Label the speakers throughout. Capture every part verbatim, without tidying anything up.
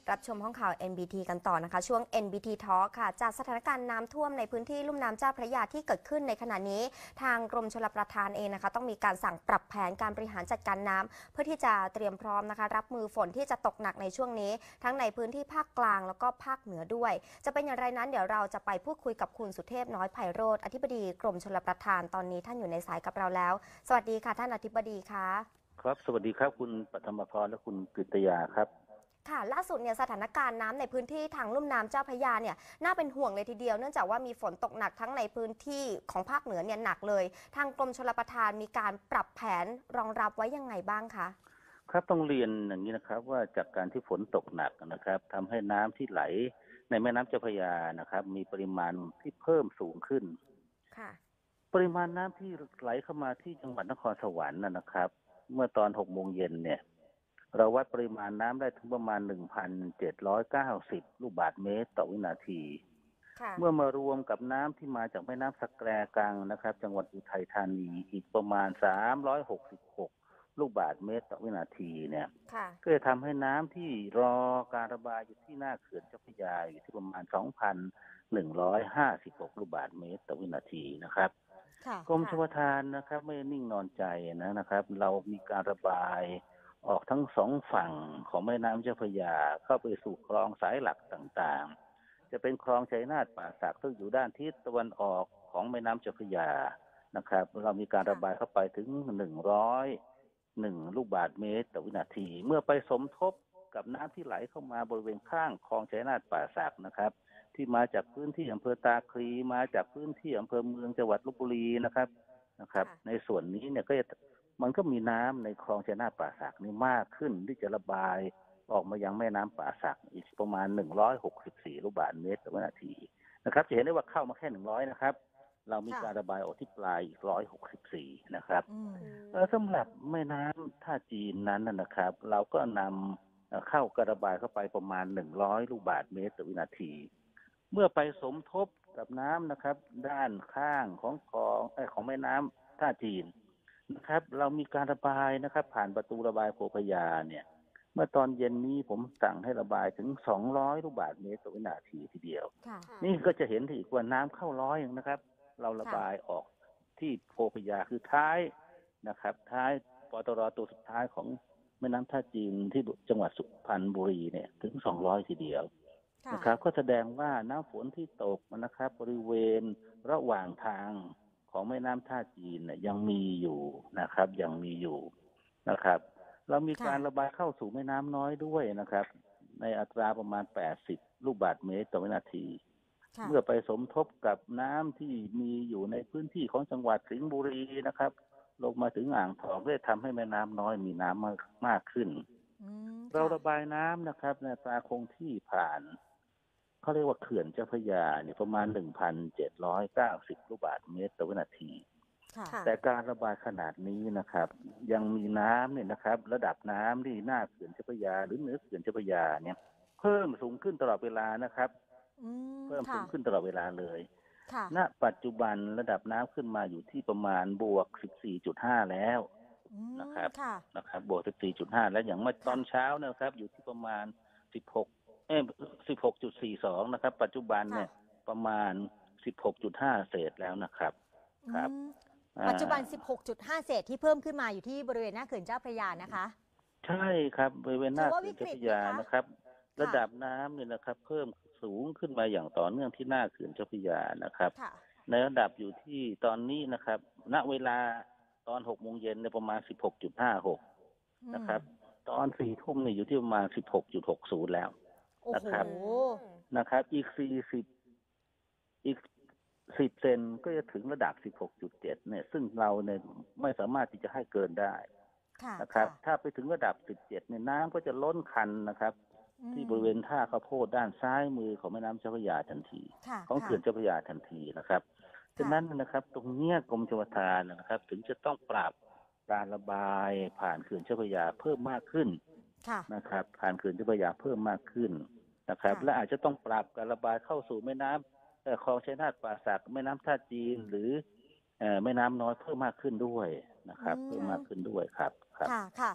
Speaker 1: รับชมห้องข่าว เอ็น บี ที กันต่อนะคะช่วง เอ็น บี ที Talk ค่ะจากสถานการณ์น้ำท่วมในพื้นที่ลุ่มน้ำเจ้าพระยาที่เกิดขึ้นในขณะนี้ทางกรมชลประทานเองนะคะต้องมีการสั่งปรับแผนการบริหารจัดการน้ำเพื่อที่จะเตรียมพร้อมนะคะรับมือฝนที่จะตกหนักในช่วงนี้ทั้งในพื้นที่ภาคกลางแล้วก็ภาคเหนือด้วยจะเป็นอย่างไรนั้นเดี๋ยวเราจะไปพูดคุยกับคุณสุเทพน้อยไพโรจน์อธิบดีกรมชลประทานตอนนี้ท่านอยู่ในสายกับเราแล้วสวัสดีค่ะท่านอธิบดีค่ะ
Speaker 2: ครับสวัสดีครับคุณปฐมพรและคุณกฤตยาครับ
Speaker 1: ค่ะล่าสุดเนี่ยสถานการณ์น้ำในพื้นที่ทางลุ่มน้ำเจ้าพระยาเนี่ยน่าเป็นห่วงเลยทีเดียวเนื่องจากว่ามีฝนตกหนักทั้งในพื้นที่ของภาคเหนือเนี่ยหนักเลยทางกรมชลประทานมีการปรับแผนรองรับไว้ยังไงบ้างคะ
Speaker 2: ครับต้องเรียนอย่างนี้นะครับว่าจากการที่ฝนตกหนักนะครับทำให้น้ำที่ไหลในแม่น้ำเจ้าพระยานะครับมีปริมาณที่เพิ่มสูงขึ้น
Speaker 1: ค่ะ
Speaker 2: ปริมาณน้ำที่ไหลเข้ามาที่จังหวัดนครสวรรค์นะครับ เมื่อตอนหกโมงเย็นเนี่ยเราวัดปริมาณน้ำได้ถึงประมาณ หนึ่งพันเจ็ดร้อยเก้าสิบ ลูกบาศก์เมตรต่อวินาทีเมื่อมารวมกับน้ำที่มาจากแม่น้ำสะแกรกังนะครับจังหวัดอุทัยธานีอีกประมาณสามร้อยหกสิบหกลูกบาศก์เมตรต่อวินาทีเนี่ยก็จะทำให้น้ำที่รอการระบายอยู่ที่หน้าเขื่อนเจ้าพระยาอยู่ที่ประมาณ สองพันหนึ่งร้อยห้าสิบหก ลูกบาศก์เมตรต่อวินาทีนะครับกรมชลประทานนะครับไม่นิ่งนอนใจนะนะครับเรามีการระบายออกทั้งสองฝั่งของแม่น้ำเจ้าพระยาเข้าไปสู่คลองสายหลักต่างๆจะเป็นคลองชัยนาทป่าสักซึ่งอยู่ด้านทิศตะวันออกของแม่น้ำเจ้าพระยานะครับเรามีการระบายเข้าไปถึงหนึ่งร้อยหนึ่งลูกบาศก์เมตรต่อวินาทีเมื่อไปสมทบกับน้ำที่ไหลเข้ามาบริเวณข้างคลองชัยนาทป่าสักนะครับที่มาจากพื้นที่อำเภอตาคลีมาจากพื้นที่อำเภอเมืองจังหวัดลพบุรีนะครับนะครับในส่วนนี้เนี่ยก็จะมันก็มีน้ำในคลองชัยนาทป่าสักนี่มากขึ้นที่จะระบายออกมายังแม่น้ำป่าสักอีกประมาณหนึ่งร้อยหกสิบสี่ลูกบาศก์เมตรต่อวินาทีนะครับจะเห็นได้ว่าเข้ามาแค่หนึ่งร้อยนะครับเรามีการระบายออกที่ปลายอีกหนึ่งร้อยหกสิบสี่นะครับแล้วสำหรับแม่น้ำท่าจีนนั้นนะครับเราก็นำเข้ากระบายเข้าไปประมาณหนึ่งร้อยลูกบาศก์เมตรต่อวินาทีเมื่อไปสมทบกับน้ำนะครับด้านข้างของคลองของแม่น้ำท่าจีนนะครับเรามีการระบายนะครับผ่านประตูระบายโพพยาเนี่ยเมื่อตอนเย็นนี้ผมสั่งให้ระบายถึงสองร้อยลูกบาศก์เมตรต่อวินาทีทีเดียวนี่ก็จะเห็นอีกว่าน้ำเข้าร้อยนะครับเราระบายออกที่โพพยาคือท้ายนะครับท้ายปตรตัวสุดท้ายของแม่น้ำท่าจีนที่จังหวัดสุพรรณบุรีเนี่ยถึงสองร้อยทีเดียวนะครับก็แสดงว่าน้ำฝนที่ตกนะครับบริเวณระหว่างทางของแม่น้ำท่าจีนเนี่ยยังมีอยู่นะครับยังมีอยู่นะครับเรามีการระบายเข้าสู่แม่น้ำน้อยด้วยนะครับในอัตราประมาณแปดสิบลูกบาศก์เมตรต่อวินาทีเมื่อไปสมทบกับน้ำที่มีอยู่ในพื้นที่ของจังหวัดสิงห์บุรีนะครับลงมาถึงอ่างทองได้ทำให้แม่น้ำน้อยมีน้ำมากมากขึ้นเราระบายน้ำนะครับในอัตราคงที่ผ่านเขาเรียกว่าเขื่อนเจ้าพระยาเนี่ยประมาณ หนึ่งพันเจ็ดร้อยเก้าสิบ ลูกบาศก์เมตรต่อวินาทีแต่การระบายขนาดนี้นะครับยังมีน้ำเนี่ยนะครับระดับน้ำที่หน้าเขื่อนเจ้าพระยาหรือเหนือเขื่อนเจ้าพระยาเนี่ยเพิ่มสูงขึ้นตลอดเวลานะครับเพิ่มสูงขึ้นตลอดเวลาเลยณปัจจุบันระดับน้ำขึ้นมาอยู่ที่ประมาณบวก สิบสี่จุดห้า แล้วนะครับนะครับบวก สิบสี่จุดห้า แล้วอย่างเมื่อตอนเช้านะครับอยู่ที่ประมาณสิบหกเอ้ย สิบหกจุดสี่สอง นะครับปัจจุบันเนี่ยประมาณ สิบหกจุดห้า เศษแล้วนะครับครับ
Speaker 3: ปัจจุบัน สิบหกจุดห้า เศษที่เพิ่มขึ้นมาอยู่ที่บริเวณหน้าเขื่อนเจ้าพระยานะคะ
Speaker 2: ใช่ครับบริเวณหน้าเขื่อนเจ้าพระยานะครับระดับน้ำเนี่ยนะครับเพิ่มสูงขึ้นมาอย่างต่อเนื่องที่หน้าเขื่อนเจ้าพระยานะครับในระดับอยู่ที่ตอนนี้นะครับณเวลาตอนหกโมงเย็นในประมาณ สิบหกจุดห้าหก นะครับตอนสี่ทุ่มเนี่ยอยู่ที่ประมาณ สิบหกจุดหกศูนย์ แล้วนะครับนะครับอีกสี่สิบอีกสิบเซนก็จะถึงระดับ สิบหกจุดเจ็ด เนี่ยซึ่งเราเนี่ยไม่สามารถที่จะให้เกินได้นะครับถ้าไปถึงระดับสิบเจ็ดเนี่ยน้ำก็จะล้นคันนะครับที่บริเวณท่าข้าวโพดด้านซ้ายมือของแม่น้ำเจ้าพระยาทันทีของเขื่อนเจ้าพระยาทันทีนะครับฉะนั้นนะครับตรงนี้กรมชลประทานนะครับถึงจะต้องปรับการระบายผ่านเขื่อนเจ้าพระยาเพิ่มมากขึ้นนะครับผ่านเขื่อนเจ้าพระยาเพิ่มมากขึ้นนะครับและอาจจะต้องปรับการระบายเข้าสู่แม่น้ำคลองชัยนาทป่าสักแม่น้ำท่าจีนหรือแม่น้ำน้อยเพิ่มมากขึ้นด้วยนะครับเพิ่มมากขึ้นด้วยครับ
Speaker 3: ค่ะค่ะ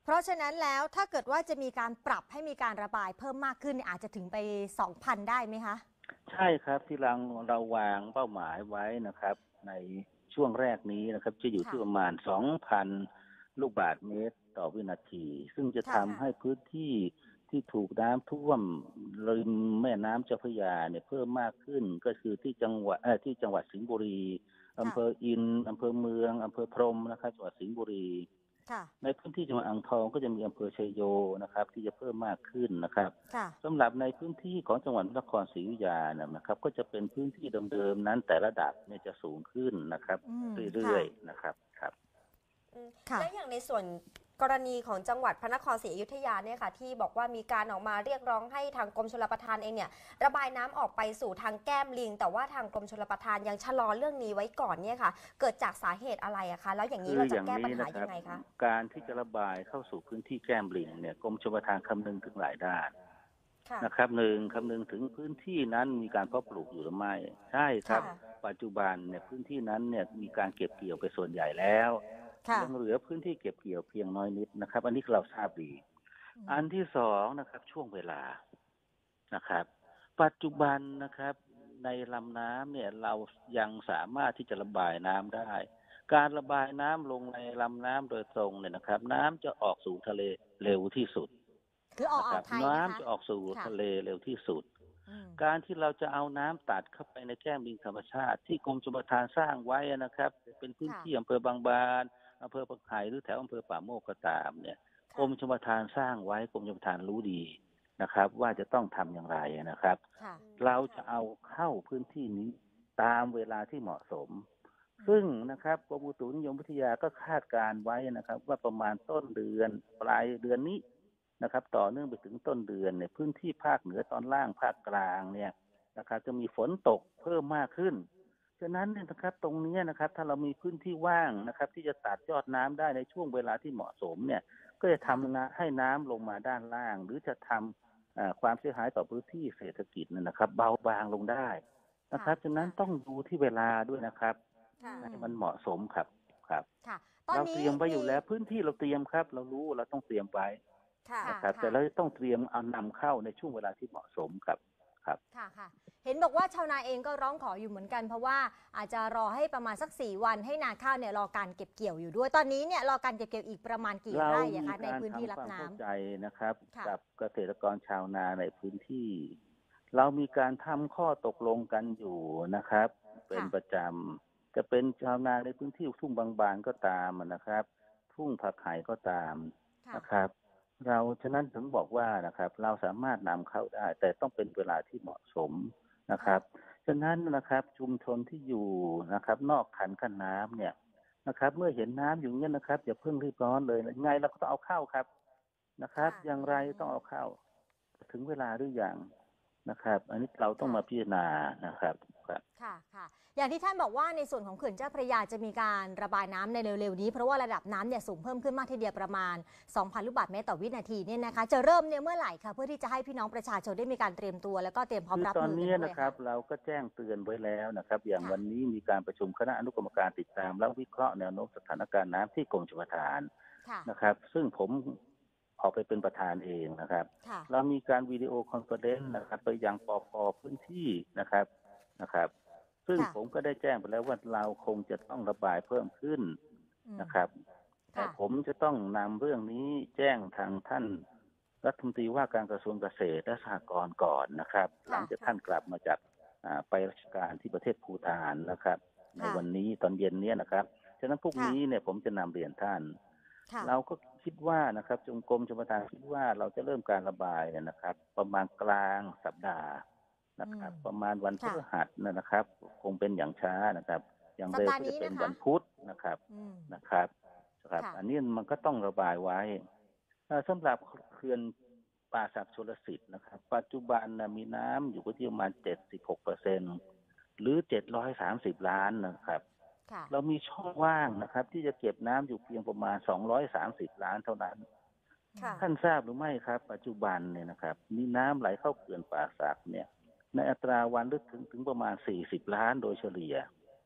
Speaker 3: เพราะฉะนั้นแล้วถ้าเกิดว่าจะมีการปรับให้มีการระบายเพิ่มมากขึ้นเนี่ยอาจจะถึงไป สองพัน ได้ไหมคะ
Speaker 2: ใช่ครับที่เราเราวางเป้าหมายไว้นะครับ ในช่วงแรกนี้นะครับ จะอยู่ที่
Speaker 3: ค่ะ
Speaker 2: ประมาณ สองพัน ลูกบาศก์เมตรต่อวินาที ซึ่งจะ
Speaker 3: ค่ะ
Speaker 2: ทำให้พื้นที่ที่ถูกน้ำท่วมริมแม่น้ำเจ้าพระยาเนี่ยเพิ่มมากขึ้นก็คือที่จังหวัดเอ่อที่จังหวัดสิงห์บุรีอำ
Speaker 3: ค่ะ
Speaker 2: เภออินทร์อำเภอเมืองอำเภอพรหมนะครับจังหวัดสิงห์บุรี
Speaker 3: ค่ะ
Speaker 2: ในพื้นที่จังหวัดอ่างทองก็จะมีอำเภอชัยโยนะครับที่จะเพิ่มมากขึ้นนะครับ
Speaker 3: ค่ะ
Speaker 2: สำหรับในพื้นที่ของจังหวัดนครศรีอยุธยานะครับก็จะเป็นพื้นที่เดิมๆนั้นแต่ระดับเนี่ยจะสูงขึ้นนะครับ
Speaker 3: อืม
Speaker 2: เรื่
Speaker 3: ค่ะ
Speaker 2: อยๆนะครับครับ
Speaker 1: อืม
Speaker 3: ค่ะ
Speaker 1: และอย่างในส่วนกรณีของจังหวัดพระนครศรีอยุธยาเนี่ยค่ะที่บอกว่ามีการออกมาเรียกร้องให้ทางกรมชลประทานเองเนี่ยระบายน้ำออกไปสู่ทางแก้มลิงแต่ว่าทางกรมชลประทานยังชะลอเรื่องนี้ไว้ก่อนเนี่ยค่ะเกิดจากสาเหตุอะไรอะคะแล้วอย่างนี้
Speaker 2: คือ
Speaker 1: เราจะ
Speaker 2: อย่าง
Speaker 1: แก้ปัญหา
Speaker 2: นี้นะครั
Speaker 1: ยั
Speaker 2: บ
Speaker 1: งไงคะ
Speaker 2: การที่จะระบายเข้าสู่พื้นที่แก้มลิงเนี่ยกรมชลประทานคำนึงถึงหลายด้าน
Speaker 1: ค่ะ
Speaker 2: นะครับหนึ่งคำนึงถึงพื้นที่นั้นมีการเพาะปลูกอยู่หรือไม่ใช่ครับ
Speaker 1: ค่ะ
Speaker 2: ปัจจุบันเนี่ยพื้นที่นั้นเนี่ยมีการเก็บเกี่ยวไปส่วนใหญ่แล้ว
Speaker 3: ค่ะ
Speaker 2: ยังเหลือพื้นที่เก็บเกี่ยวเพียงน้อยนิดนะครับอันนี้เราทราบดี
Speaker 3: อืม
Speaker 2: อันที่สองนะครับช่วงเวลานะครับปัจจุบันนะครับในลำน้ำเนี่ยเรายังสามารถที่จะระบายน้ำได้ การระบายน้ำลงในลำน้ำโดยตรงเนี่ยนะครับน้ำจะออกสู่ทะเลเร็วที่สุด
Speaker 3: คือออก
Speaker 2: นะครับ
Speaker 3: อ่าวไทยนะคะ
Speaker 2: น้ำจะออกสู่
Speaker 3: ค่ะ
Speaker 2: ทะเลเร็วที่สุด
Speaker 3: อืม
Speaker 2: การที่เราจะเอาน้ำตัดเข้าไปในแก้มลิงธรรมชาติที่กรมชลประทานสร้างไว้นะครับเป็นพื้น
Speaker 3: ค่ะ
Speaker 2: ที่อำเภอบางบานอำเภอปักไห่หรือแถวอำเภอป่าโมกก็ตามเนี่ยกร
Speaker 1: ค่ะ
Speaker 2: มชลประทานสร้างไว้กรมชลประทานรู้ดีนะครับว่าจะต้องทำอย่างไรนะครับ
Speaker 3: ค่ะ
Speaker 1: อืม
Speaker 2: เราจะ
Speaker 1: ค่ะ
Speaker 2: เอาเข้าพื้นที่นี้ตามเวลาที่เหมาะสม
Speaker 3: อื
Speaker 2: ซึ่ง
Speaker 3: ม
Speaker 2: นะครับกรมอุตุนิยมวิทยาก็คาดการไว้นะครับว่าประมาณต้นเดือนปลายเดือนนี้นะครับต่อเนื่องไปถึงต้นเดือนเนี่ยพื้นที่ภาคเหนือตอนล่างภาคกลางเนี่ยนะครับจะมีฝนตกเพิ่มมากขึ้นฉะนั้นเนี่ยนะครับตรงนี้นะครับถ้าเรามีพื้นที่ว่างนะครับที่จะตัดยอดน้ำได้ในช่วงเวลาที่เหมาะสมเนี่ยก็จะ
Speaker 3: ค่ะ
Speaker 2: ทำนะให้น้ำลงมาด้านล่าง หรือจะทำอ่าความเสียหายต่อพื้นที่เศรษฐกิจเนี่ยนะครับเบาบางลงได้นะค
Speaker 3: ค่ะ
Speaker 2: รับฉะนั้นต้องดูที่เวลาด้วยนะครับ
Speaker 3: อื
Speaker 1: ค่ะ
Speaker 2: ให้
Speaker 3: ม
Speaker 2: มันเหมาะสมครับครับ
Speaker 3: ค่ะตอนนี้
Speaker 2: เราเตรียมไว้อ
Speaker 3: มี
Speaker 2: ยู่แล้วพื้นที่เราเตรียมครับเรารู้เราต้องเตรียมไว้
Speaker 1: ค่ะ
Speaker 3: ค่ะ
Speaker 2: นะครับแต่
Speaker 3: ค่ะ
Speaker 2: เราจะต้องเตรียมเอานำเข้าในช่วงเวลาที่เหมาะสมครับครับ
Speaker 3: ค่ะค่ะเห็นบอกว่าชาวนาเองก็ร้องขออยู่เหมือนกันเพราะว่าอาจจะรอให้ประมาณสักสี่วันให้นาข้าวเนี่ยรอการเก็บเกี่ยวอยู่ด้วยตอนนี้เนี่ยรอการเก็บเกี่ยวอีกประมาณกี่
Speaker 2: เรา
Speaker 3: ไร่
Speaker 2: มี
Speaker 3: อะคะใน
Speaker 2: การ
Speaker 3: พื้นที่
Speaker 2: ทำความ
Speaker 3: รับน้
Speaker 2: เข้าใจนะครับ
Speaker 3: ำค่ะ
Speaker 2: กับเกษตรกรชาวนาในพื้นที่ เรามีการทำข้อตกลงกันอยู่นะครับเป็น
Speaker 3: ค่ะ
Speaker 2: ประจำจะเป็นชาวนาในพื้นที่ทุ่งบางบานก็ตามนะครับ ทุ่งผักไห่ก็ตาม
Speaker 3: ค่ะ
Speaker 2: นะครับ เราฉะนั้นถึงบอกว่านะครับเราสามารถนำเข้าได้ แต่ต้องเป็นเวลาที่เหมาะสมนะค
Speaker 3: ค่ะ
Speaker 2: รับฉะนั้นนะครับชุมชนที่อยู่นะครับ นอกคันกั้นน้ำเนี่ยนะครับ เมื่อเห็นน้ำอยู่เงี้ยนะครับอย่าเพิ่งรีบร้อนเลยยังไงเราก็ต้องเอาเข้าครับนะครับ
Speaker 1: ค่ะ
Speaker 2: อย่างไรต้องเอาเข้าถึงเวลาหรือยังนะครับ อันนี้เราต้อง
Speaker 3: ค่ะ
Speaker 2: มาพิจารณานะครับครับ
Speaker 3: ค่ะค่ะอย่างที่ท่านบอกว่าในส่วนของเขื่อนเจ้าพระยาจะมีการระบายน้ำในเร็วๆนี้เพราะว่าระดับน้ำเนี่ยสูงเพิ่มขึ้นมากทีเดียวประมาณ สองพัน ลูกบาศก์เมตรต่อวินาทีเนี่ยนะคะจะเริ่มเนี่ยเมื่อไหร่คะเพื่อที่จะให้พี่น้องประชาชนได้มีการเตรียมตัวแล้วก็เตรียมพร้อม
Speaker 2: คือ
Speaker 3: รับ
Speaker 2: ตอนนี้
Speaker 3: มือกันด้วย
Speaker 2: นะครับ
Speaker 3: ค่ะ
Speaker 2: เราก็แจ้งเตือนไว้แล้วนะครับ อย่าง
Speaker 3: ค่ะ
Speaker 2: วันนี้มีการประชุมคณะอนุกรรมการติดตามและวิเคราะห์แนวโน้มสถานการณ์น้ำที่กรมชลประทาน
Speaker 3: ค่ะ
Speaker 2: นะครับ ซึ่งผมออกไปเป็นประธานเองนะครับ
Speaker 3: ค่ะ
Speaker 2: เรามีการวิดีโอคอนเฟอเรนซ์นะครับไปยังปพพื้นที่นะครับนะครับ ซึ่ง
Speaker 3: ค่ะ
Speaker 2: ผมก็ได้แจ้งไปแล้วว่าเราคงจะต้องระบายเพิ่มขึ้น
Speaker 3: อืม
Speaker 2: นะครับ แต่
Speaker 3: ค่ะ
Speaker 2: ผมจะต้องนำเรื่องนี้แจ้งทางท่านรัฐมนตรีว่าการกระทรวงเกษตรและสหกรณ์ก่อนนะครับ หลั
Speaker 3: ค่ะ
Speaker 2: งจากท่านกลับมาจากอ่าไปราชการที่ประเทศภูฏานนะครับ ใน
Speaker 3: ค่ะ
Speaker 2: วันนี้ตอนเย็นเนี้นะครับฉะนั้นพรุ่ง
Speaker 3: ค่ะ
Speaker 2: นี้เนี่ยผมจะนำเรียนท่าน
Speaker 3: ค่ะ
Speaker 2: เราก็คิดว่านะครับจงกรมชลประทานคิดว่าเราจะเริ่มการระบายเนี่ยนะครับ ประมาณกลางสัปดาห์นะครับ
Speaker 3: อืม
Speaker 2: ประมาณวันพฤ
Speaker 3: ค่ะ
Speaker 2: หัสนะครับ คงเป็นอย่างช้านะครับ อย่าง
Speaker 3: สัป
Speaker 2: เร็ว
Speaker 3: ดาห์
Speaker 2: ก็จะเป็น
Speaker 3: นี้นะคะ
Speaker 2: วันพุธนะครับ
Speaker 3: อืม
Speaker 2: นะครับครับ
Speaker 3: ค่ะ
Speaker 2: อันนี้มันก็ต้องระบายไว้เอ่อสำหรับเขื่อนป่าศักดิ์ชลสิทธิ์นะครับ ปัจจุบันนะมีน้ำอยู่ที่ประมาณเจ็ดสิบหกเปอร์เซ็นต์หรือเจ็ดร้อยสามสิบล้านนะครับ
Speaker 3: ค่ะ
Speaker 2: เรามีช่องว่างนะครับ ที่จะเก็บน้ำอยู่เพียงประมาณสองร้อยสามสิบล้านเท่านั้น
Speaker 1: ค่ะ
Speaker 2: ท่านทราบหรือไม่ครับ ปัจจุบันเนี่ยนะครับมีน้ำไหลเข้าเขื่อนป่าสักเนี่ยในอัตราวันลึกถึงถึงประมาณสี่สิบล้านโดยเฉลี่ย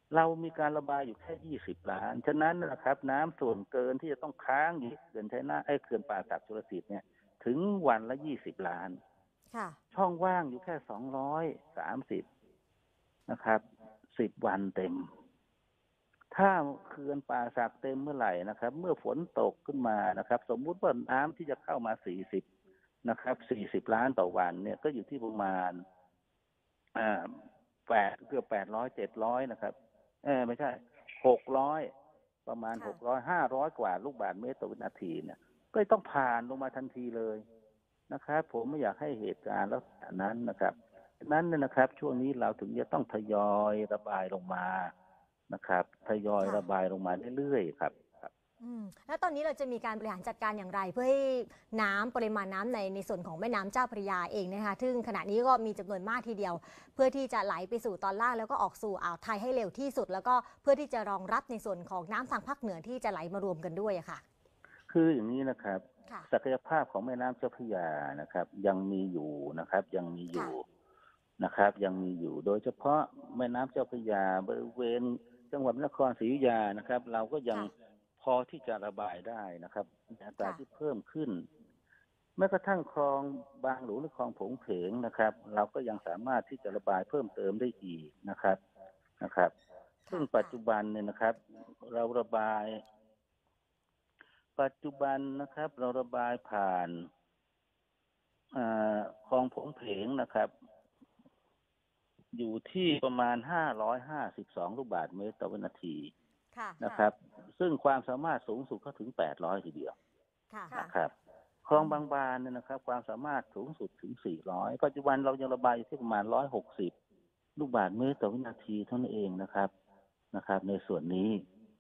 Speaker 2: เรามีการระบายอยู่แค่ยี่สิบล้านฉะนั้นนะครับน้ำส่วนเกินที่จะต้องค้างอยู่เขื่อนชัยนาทไอ้เขื่อนป่าสักชลสิทธิ์เนี่ยถึงวันละยี่สิบล้าน
Speaker 3: ค่ะ
Speaker 2: ช่องว่างอยู่แค่สองร้อยสามสิบนะครับสิบวันเต็มถ้าเขื่อนป่าสักเต็มเมื่อไหร่นะครับเมื่อฝนตกขึ้นมานะครับสมมุติว่าน้ำที่จะเข้ามาสี่สิบนะครับสี่สิบล้านต่อวันเนี่ยก็อยู่ที่ประมาณอ่าแปดเกือบแปดร้อยเจ็ดร้อยนะครับเออไม่ใช่หกร้อยประมาณหกร้อยห้าร้อยกว่าลูกบาศก์เมตรต่อวินาทีเนี่ยก็ต้องผ่านลงมาทันทีเลยนะครับผมไม่อยากให้เหตุการณ์ลักษณะนั้นนะครับนั้นเนี่ยนะครับช่วงนี้เราถึงจะต้องทยอยระบายลงมานะครับทยอยระบายลงมาเรื่อยๆครับ
Speaker 3: อืมแล้วตอนนี้เราจะมีการบริหารจัดการอย่างไรเพื่อให้น้ำปริมาณน้ำในในส่วนของแม่น้ำเจ้าพระยาเองนะคะซึ่งขณะนี้ก็มีจำนวนมากทีเดียวเพื่อที่จะไหลไปสู่ตอนล่างแล้วก็ออกสู่อ่าวไทยให้เร็วที่สุดแล้วก็เพื่อที่จะรองรับในส่วนของน้ำทางภาคเหนือที่จะไหลมารวมกันด้วยอะค่ะ
Speaker 2: คืออย่างนี้นะครับศักยภาพของแม่น้ำเจ้าพระยานะครับยังมีอยู่นะครับยังมีอยู่นะครับยังมีอยู่โดยเฉพาะแม่น้ำเจ้าพระยาบริเวณจังหวัดนครศรีอยุธยานะครับเราก็ยังพอที่จะระบายได้นะครับอัตราที่เพิ่มขึ้นแม้กระทั่งคลองบางหลวงหรือคลองผงเพงนะครับเราก็ยังสามารถที่จะระบายเพิ่มเติมได้อีกนะครับนะครับซึ่งปัจจุบันเนี่ยนะครับเราระบายปัจจุบันนะครับเราระบายผ่านคลองผงเพงนะครับอยู่ที่ประมาณห้าร้อยห้าสิบสองลูกบาศก์เมตรต่อวินาทีนะครับซึ่งความสามารถสูงสุดก็ถึงแปดร้อยทีเดียวนะครับคลองบางบานเนี่ยนะครับความสามารถสูงสุดถึงสี่ร้อยปัจจุบันเรายังระบายอยู่ที่ประมาณหนึ่งร้อยหกสิบลูกบาศก์เมตรต่อวินาทีเท่านั้นเองนะครับนะครับในส่วนนี้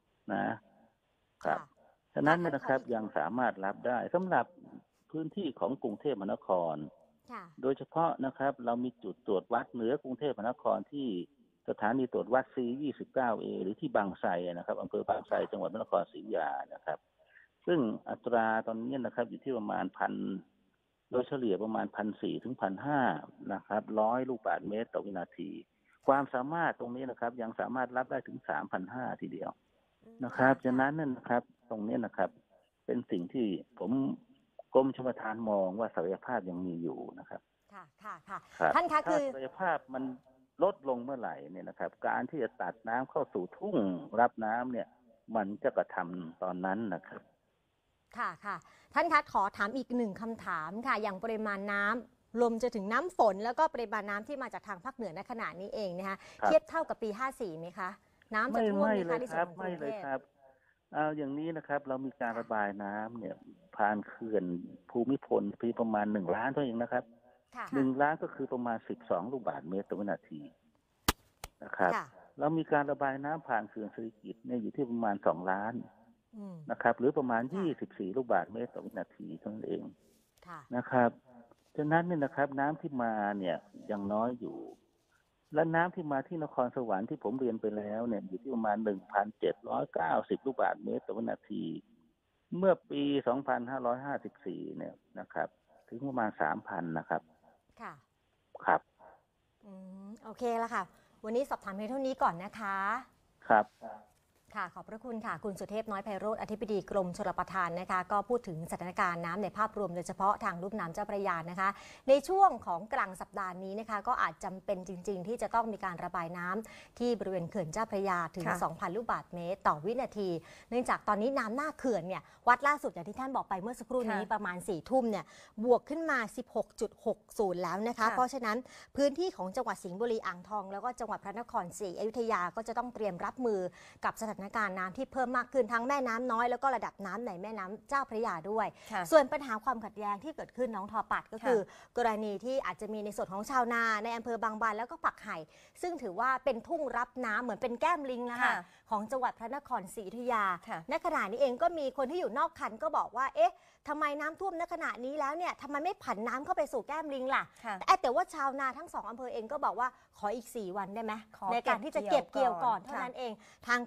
Speaker 2: นะครับฉะนั้นนะครับยังสามารถรับได้สำหรับพื้นที่ของกรุงเทพมหานครโดยเฉพาะนะครับเรามีจุดตรวจวัดเหนือกรุงเทพมหานครที่สถานีตรวจวัด ซี ยี่สิบเก้าเอ หรือที่บางไทรนะครับอำเภอบางไทรจังหวัดพระนครศรีอยุธยานะครับซึ่งอัตราตอนนี้นะครับอยู่ที่ประมาณพันโดยเฉลี่ยประมาณพันสี่ถึงพันห้านะครับร้อยลูกบาศก์เมตรต่อวินาทีความสามารถตรงนี้นะครับยังสามารถรับได้ถึงสามพันห้าทีเดียวนะครับฉะนั้นนั่นนะครับตรงนี้นะครับเป็นสิ่งที่ผมกรมชลประทานมองว่าศักยภาพยังมีอยู่นะครับ
Speaker 3: ค่ะค่ะค่ะท่านคะคือ
Speaker 2: ศักยภาพมันลดลงเมื่อไหร่เนี่ยนะครับการที่จะตัดน้ำเข้าสู่ทุ่งรับน้ำเนี่ยมันจะกระทำตอนนั้นนะครับ
Speaker 3: ค่ะค่ะท่านคะขอถามอีกหนึ่งคำถามค่ะอย่างปริมาณน้ำรวมจะถึงน้ำฝนแล้วก็ปริมาณน้ำที่มาจากทางภาคเหนือในขณะนี้เองนะคะเทียบเท่ากับปีห้าสี่ไหมคะน้ำจะท่วมไหมคะที่ส่วนของกรุงเทพ
Speaker 2: ไม่เลยครับเอาอย่างนี้นะครับเรามีการระบายน้ำเนี่ยผ่านเขื่อนภูมิพลที่ประมาณหนึ่งล้านเท่านั้นนะครับหนึ่งล้านก็คือประมาณสิบสองลูกบาศก์เมตรต่อวินาทีนะครับเรามีการระบายน้ำผ่านเขื่อนสิริกิติ์เนี่ยอยู่ที่ประมาณสองล้านนะครับหรือประมาณยี่สิบสี่ลูกบาศก์เมตรต่อวินาทีเท่านั้นเองนะครับฉะนั้นเนี่ยนะครับน้ำที่มาเนี่ยยังน้อยอยู่และน้ำที่มาที่นครสวรรค์ที่ผมเรียนไปแล้วเนี่ยอยู่ที่ประมาณ หนึ่งพันเจ็ดร้อยเก้าสิบ ลูกบาศก์เมตรต่อวินาทีเมื่อปี สองพันห้าร้อยห้าสิบสี่ เนี่ยนะครับถึงประมาณ สามพัน นะครับ
Speaker 3: ค่ะ
Speaker 2: ครับ
Speaker 3: อืมโอเคแล้วค่ะวันนี้สอบถามเพียงเท่านี้ก่อนนะคะ
Speaker 2: ครับ
Speaker 3: ค่ะขอบพระคุณค่ะคุณสุเทพน้อยไพโรจน์อธิบดีกรมชลประทานนะคะก็พูดถึงสถานการณ์น้ำในภาพรวมโดยเฉพาะทางลุ่มน้ำเจ้าพระยานะคะในช่วงของกลางสัปดาห์นี้นะคะก็อาจจำเป็นจริงๆที่จะต้องมีการระบายน้ำที่บริเวณเขื่อนเจ้าพระยาถึง สองพัน ลูกบาศก์เมตรต่อวินาทีเนื่องจากตอนนี้น้ำหน้าเขื่อนเนี่ยวัดล่าสุดอย่างที่ท่านบอกไปเมื่อสักครู่นี้ประมาณสี่ทุ่มเนี่ยบวกขึ้นมา สิบหกจุดหกศูนย์ แล้วนะคะเพราะฉะนั้นพื้นที่ของจังหวัดสิงห์บุรีอ่างทองแล้วก็จังหวัดพระนครศรีอยุธยาก็จะต้องเตรียมรับมือกับสถานการณ์น้ำที่เพิ่มมากขึ้นทั้งแม่น้ำน้อยแล้วก็ระดับน้ำในแม่น้ำเจ้าพระยาด้วยส่วนปัญหาความขัดแย้งที่เกิดขึ้นน้องทอปัดก็คือกรณีที่อาจจะมีในส่วนของชาวนาในอำเภอบางบานแล้วก็ปักไห่ซึ่งถือว่าเป็นทุ่งรับน้ำเหมือนเป็นแก้มลิงนะคะของจังหวัดพระนครศรีอยุธยาในขณะนี้เองก็มีคนที่อยู่นอกคันก็บอกว่าเอ๊ะทำไมน้ำท่วมในขณะนี้แล้วเนี่ยทำไมไม่ผันน้ำเข้าไปสู่แก้มลิงล่ะแต่แต่ว่าชาวนาทั้งสองอำเภอเองก็บอกว่าขออีกสี่วันได้ไหมในการที่จะเก็บเกี่ยวก่อนเท่านั้นเองทางกรมชล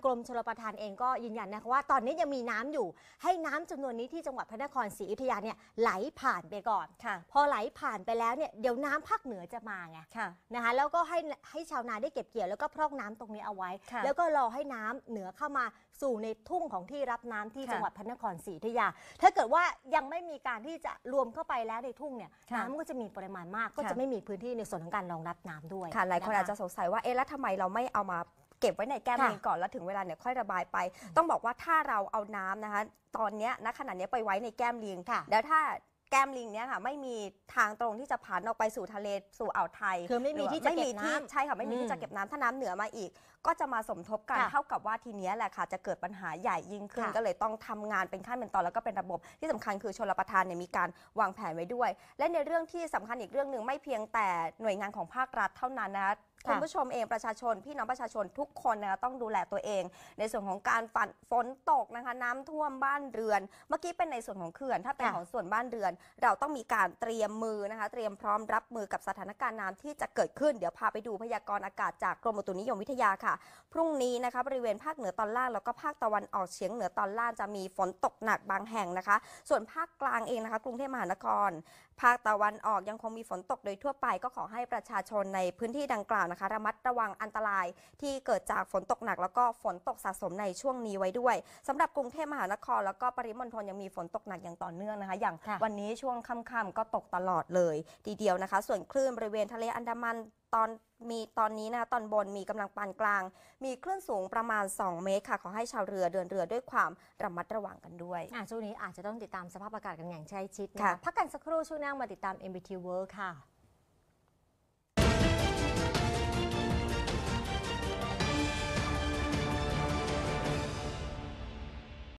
Speaker 3: ประทานเองก็ยืนยันนะคะว่าตอนนี้ยังมีน้ำอยู่ให้น้ำจำนวนนี้ที่จังหวัดพระนครศรีอยุธยาเนี่ยไหลผ่านไปก่อน
Speaker 1: ค่ะ
Speaker 3: พอไหลผ่านไปแล้วเนี่ยเดี๋ยวน้ำภาคเหนือจะมาไง
Speaker 1: ค่ะ
Speaker 3: นะคะแล้วก็ให้ให้ชาวนาได้เก็บเกี่ยวแล้วก็พร่องน้ำตรงนี้เอาไว้
Speaker 1: ค่ะ
Speaker 3: แล้วก็รอให้น้ำเหนือเข้ามาสู่ในทุ่งของที่รับน้ำที่
Speaker 1: ค่ะ
Speaker 3: จังหวัดพระนครศรีอยุธยา ถ้าเกิดว่ายังไม่มีการที่จะรวมเข้าไปแล้วในทุ่งเนี่ย
Speaker 1: ค่ะ
Speaker 3: น้ำก็จะมีปริมาณมาก ก็
Speaker 1: ค่ะ
Speaker 3: จะไม่มีพื้นที่ในส่วนของการรองรับน้ำด้วย
Speaker 1: ค่ะหลายคนอาจจะสงสัยว่าเอ๊ะแล้วทำไมเราไม่เอามาเก็บไว้ในแก้ม
Speaker 3: ค่ะ
Speaker 1: ลิงก่อนแล้วถึงเวลาเนี่ยค่อยระบายไป ต้องบอกว่าถ้าเราเอาน้ำนะคะ ตอนเนี้ยณขณะเนี้ยไปไว้ในแก้มลิง
Speaker 3: ค่ะ
Speaker 1: แล้วถ้าแก้มลิงเนี่ยค่ะไม่มีทางตรงที่จะผ่านออกไปสู่ทะเลสู่อ่าวไทย
Speaker 3: คือไม่มีที่จะ
Speaker 1: ไม่
Speaker 3: เก็
Speaker 1: มี
Speaker 3: บ
Speaker 1: ที่
Speaker 3: น้ำ
Speaker 1: ใช่ค่ะไม่มี
Speaker 3: อืม
Speaker 1: ที่จะเก็บน้ำถ้าน้ำเหนือมาอีก ก็จะมาสมทบกัน
Speaker 3: ค่ะ
Speaker 1: เท่ากับว่าทีเนี้ยแหละค่ะจะเกิดปัญหาใหญ่ยิ่งขึ้น
Speaker 3: ค่ะ
Speaker 1: ก็เลยต้องทำงานเป็นขั้นเป็นตอนแล้วก็เป็นระบบที่สำคัญคือชลประทานเนี่ยมีการวางแผนไว้ด้วย และในเรื่องที่สำคัญอีกเรื่องหนึ่งไม่เพียงแต่หน่วยงานของภาครัฐเท่านั้นนะคะ คุณผู้ชมเองประชาชนพี่น้องประชาชนทุกคนนะคะต้องดูแลตัวเอง ในส่วนของการฝนฝนตกนะคะน้ำท่วมบ้านเรือน เมื่อกี้เป็นในส่วนของเขื่อนถ้าเป็น
Speaker 3: ค่ะ
Speaker 1: ของส่วนบ้านเรือน เราต้องมีการเตรียมมือนะคะเตรียมพร้อมรับมือกับสถานการณ์น้ำที่จะเกิดขึ้นเดี๋ยวพาไปดูพยากรณ์อากาศจากกรมอุตุนิยมวิทยาค่ะ พรุ่งนี้นะคะบริเวณภาคเหนือตอนล่างแล้วก็ภาคตะวันออกเฉียงเหนือตอนล่างจะมีฝนตกหนักบางแห่งนะคะ ส่วนภาคกลางเองนะคะกรุงเทพมหานคร ภาคตะวันออกยังคงมีฝนตกโดยทั่วไปก็ขอให้ประชาชนในพื้นที่ดังกล่าวนะคะระมัดระวังอันตรายที่เกิดจากฝนตกหนักแล้วก็ฝนตกสะสมในช่วงนี้ไว้ด้วยสำหรับกรุงเทพมหานครแล้วก็ปริมณฑลยังมีฝนตกหนักอย่างต่อเนื่องนะคะ อย่าง
Speaker 3: ค่ะ
Speaker 1: วันนี้ช่วงค่ำๆก็ตกตลอดเลยทีเดียวนะคะ ส่วนคลื่นบริเวณทะเลอันดามันตอนมีตอนนี้นะคะตอนบนมีกำลังปานกลาง มีคลื่นสูงประมาณสองเมตรค่ะขอให้ชาวเรือเดินเรือด้วยความระมัดระวังกันด้วย
Speaker 3: อ่ะช่วงนี้อาจจะต้องติดตามสภาพอากาศกันอย่างใกล้ชิดนะ
Speaker 1: ค่ะ
Speaker 3: คะพักกันสักครู่ช่วงหน้ามาติดตาม เอ็ม บี ที World ค่ะ